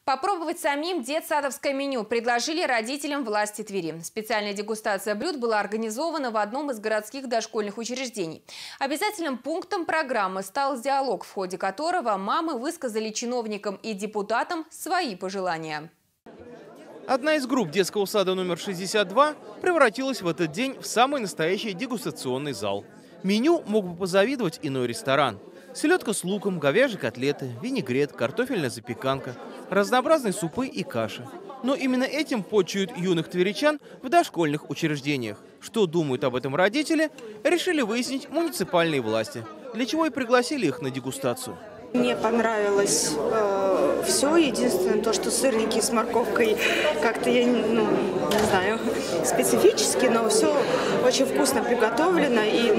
Попробовать самим детсадовское меню предложили родителям власти Твери. Специальная дегустация блюд была организована в одном из городских дошкольных учреждений. Обязательным пунктом программы стал диалог, в ходе которого мамы высказали чиновникам и депутатам свои пожелания. Одна из групп детского сада номер 62 превратилась в этот день в самый настоящий дегустационный зал. Меню мог бы позавидовать иной ресторан. Селедка с луком, говяжьи котлеты, винегрет, картофельная запеканка, разнообразные супы и каши. Но именно этим почуют юных тверичан в дошкольных учреждениях. Что думают об этом родители, решили выяснить муниципальные власти, для чего и пригласили их на дегустацию. Мне понравилось все. Единственное, то, что сырники с морковкой как-то, я не знаю, специфически, но все очень вкусно приготовлено,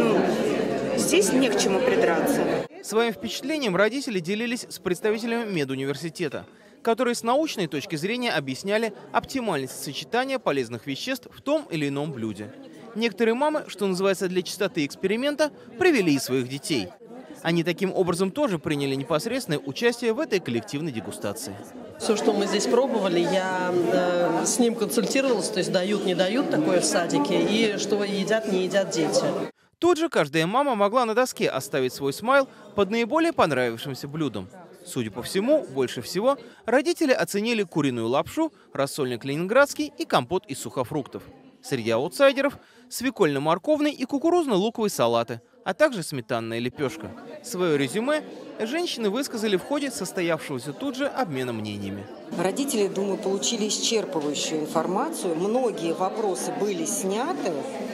и здесь не к чему придраться. Своим впечатлением родители делились с представителями медуниверситета, которые с научной точки зрения объясняли оптимальность сочетания полезных веществ в том или ином блюде. Некоторые мамы, что называется для чистоты эксперимента, привели своих детей. Они таким образом тоже приняли непосредственное участие в этой коллективной дегустации. Все, что мы здесь пробовали, я с ним консультировалась, то есть дают, не дают такое в садике, и что едят, не едят дети. Тут же каждая мама могла на доске оставить свой смайл под наиболее понравившимся блюдом. Судя по всему, больше всего родители оценили куриную лапшу, рассольник ленинградский и компот из сухофруктов. Среди аутсайдеров – свекольно-морковный и кукурузно-луковый салаты, а также сметанная лепешка. Свое резюме женщины высказали в ходе состоявшегося тут же обмена мнениями. Родители, думаю, получили исчерпывающую информацию. Многие вопросы были сняты.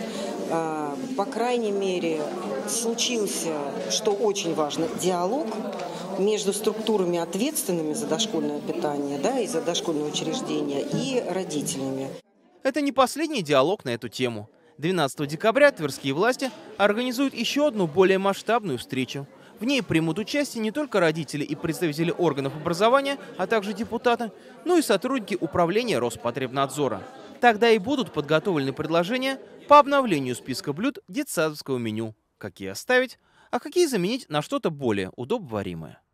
По крайней мере, случился, что очень важно, диалог между структурами, ответственными за дошкольное питание, и за дошкольное учреждение, и родителями. Это не последний диалог на эту тему. 12 декабря тверские власти организуют еще одну более масштабную встречу. В ней примут участие не только родители и представители органов образования, а также депутаты, но и сотрудники управления Роспотребнадзора. Тогда и будут подготовлены предложения по обновлению списка блюд детсадовского меню. Какие оставить, а какие заменить на что-то более удобоваримое.